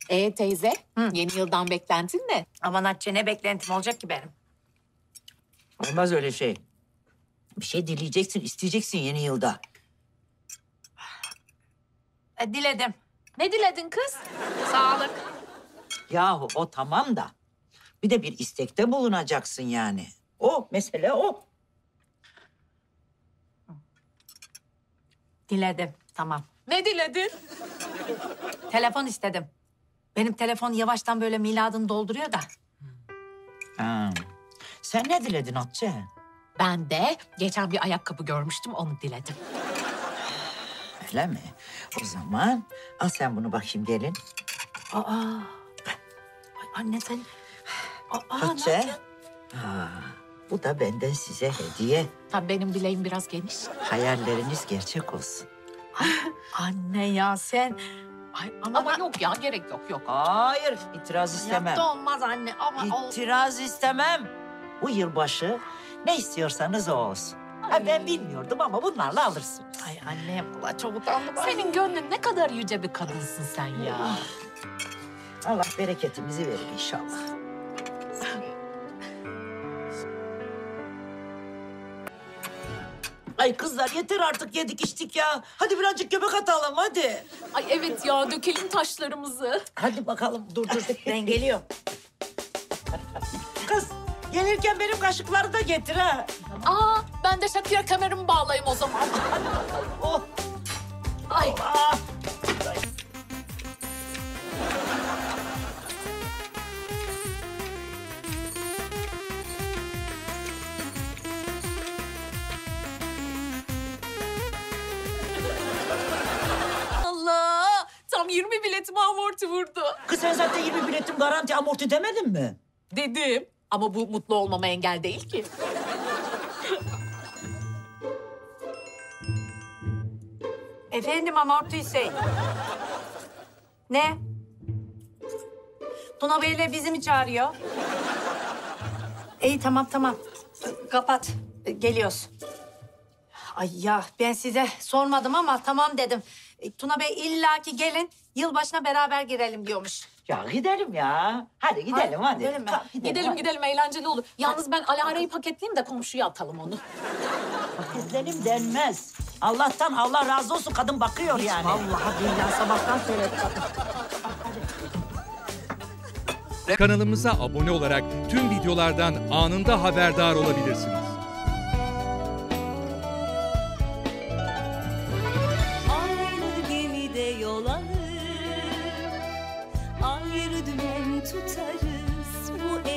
Teyze, yeni yıldan beklentin ne? Aman Hatice, ne beklentim olacak ki benim? Olmaz öyle şey. Bir şey dileyeceksin, isteyeceksin yeni yılda. Diledim. Ne diledin kız? Sağlık. Yahu o tamam da bir de bir istekte bulunacaksın yani. O mesele o. Diledim. Tamam. Ne diledin? Telefon istedim. Benim telefon yavaştan böyle miladını dolduruyor da. Ha. Sen ne diledin Hatice? Ben de geçen bir ayakkabı görmüştüm, onu diledim. Öyle mi? O zaman al sen bunu bakayım gelin. Aa. Ay anne sen... Aa, ne Hatice. yapıyorsun? Bu da benden size hediye. Tabii benim bileğim biraz geniş. Hayalleriniz gerçek olsun. Anne ya sen... Ay Ama yok ya, gerek yok. Hayır, itiraz istemem. Yaptı olmaz anne ama... İtiraz istemem. Bu yılbaşı ne istiyorsanız o olsun. Ha, ben bilmiyordum ama bunlarla alırsınız. Ay anne vallahi çok utandım. Senin gönlün ne kadar yüce bir kadınsın sen ya. Allah bereketimizi verir inşallah. Ay kızlar yeter artık yedik içtik ya. Hadi birazcık göbek atalım hadi. Ay evet ya, dökelim taşlarımızı. Hadi bakalım dur. Ben geliyorum. Kız gelirken benim kaşıkları da getir ha. Ben de Shakira kemerimi bağlayayım o zaman. Oh. Ay. Allah. Allah! Tam 20 biletime amorti vurdu. Kız sen zaten 20 biletim garanti amorti demedin mi? Dedim. Ama bu mutlu olmama engel değil ki. Efendim amorti Hüseyin. Ne? Tuna Bey'le bizi mi çağırıyor? İyi tamam. Kapat. Geliyoruz. Ay ya ben size sormadım ama tamam dedim. Tuna Bey illaki gelin yılbaşına beraber girelim diyormuş. Ya gidelim ya. Hadi gidelim hadi. gidelim mi? Tamam, Gidelim eğlenceli olur. Yalnız ben Alara'yı paketleyeyim de komşuya atalım onu. Gidelim denmez. Allah'tan Allah razı olsun kadın bakıyor yani. Vallahi billahi sabahtan söyledik. Kanalımıza abone olarak tüm videolardan anında haberdar olabilirsiniz. Aynı gemide yol alır, ayrı dümen tutarız. Bu